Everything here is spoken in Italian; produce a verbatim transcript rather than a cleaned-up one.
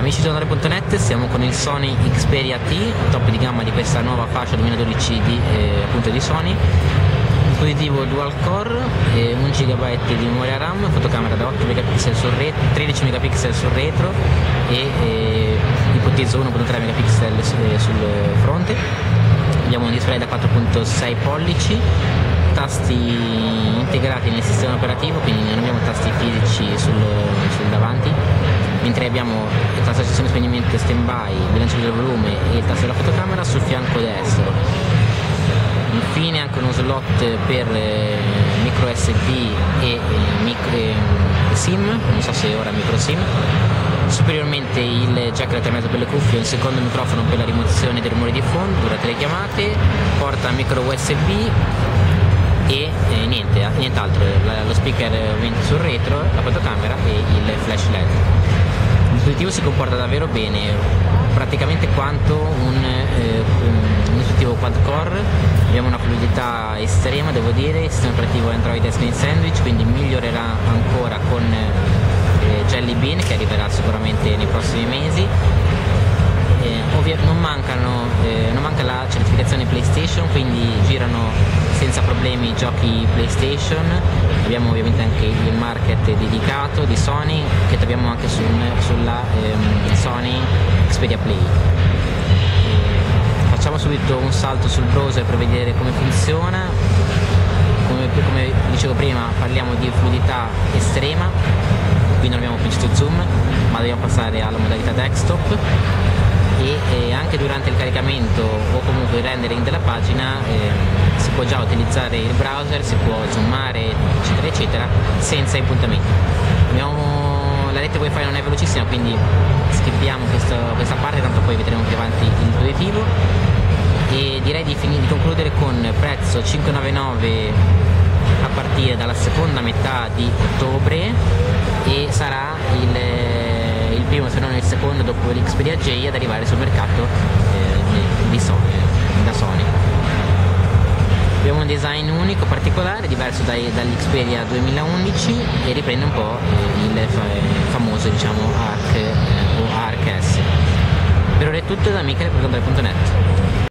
Amici di Sonore punto net, siamo con il Sony Xperia T, top di gamma di questa nuova fascia duemiladodici di, eh, appunto di Sony. Dispositivo dual core, eh, un giga di memoria RAM, fotocamera da otto megapixel sul retro, tredici megapixel sul retro e eh, ipotizzo uno virgola tre megapixel sul fronte. Abbiamo un display da quattro virgola sei pollici, tasti integrati nel sistema operativo, quindi non abbiamo tasti fisici sul, sul davanti, mentre abbiamo il tasto accensione e spegnimento stand by, bilanciere del volume e il tasto della fotocamera sul fianco destro. Infine anche uno slot per eh, micro S D e eh, micro, eh, SIM, non so se ora micro SIM. Superiormente il jack da tre mezzo per le cuffie, un secondo microfono per la rimozione dei rumori di fondo durante le chiamate, porta micro U S B e eh, niente, nient'altro, la, lo speaker ovviamente sul retro, la fotocamera e il flash L E D. Il dispositivo si comporta davvero bene, praticamente quanto un, eh, un dispositivo quad core. Abbiamo una fluidità estrema, devo dire, il sistema operativo Android Screen Sandwich, quindi migliorerà ancora con eh, Jelly Bean, che arriverà sicuramente nei prossimi mesi. Eh, ovvio, non, mancano, eh, non manca la certificazione PlayStation, quindi girano senza problemi i giochi PlayStation. Abbiamo ovviamente anche il market dedicato di Sony, che troviamo anche su, sulla ehm, Sony Xperia Play. Eh, facciamo subito un salto sul browser per vedere come funziona. Come, come dicevo prima, parliamo di fluidità estrema, qui non abbiamo più zoom, ma dobbiamo passare alla modalità desktop. E eh, anche durante il caricamento o comunque il rendering della pagina eh, si può già utilizzare il browser, si può zoomare eccetera eccetera senza impuntamenti. Abbiamo, la rete wifi non è velocissima, quindi skippiamo questo, questa parte, tanto poi vedremo più avanti il dispositivo. E direi di, finire, di concludere con prezzo cinquecentonovantanove a partire dalla seconda metà di ottobre, e sarà il il primo, se non il secondo, dopo l'Xperia J ad arrivare sul mercato eh, di Sony, da Sony. Abbiamo un design unico, particolare, diverso dai, dall'Xperia duemilaundici, e riprende un po' eh, il famoso, diciamo, Arc eh, o Arc S. Per ora è tutto da Michele per Sonore punto net.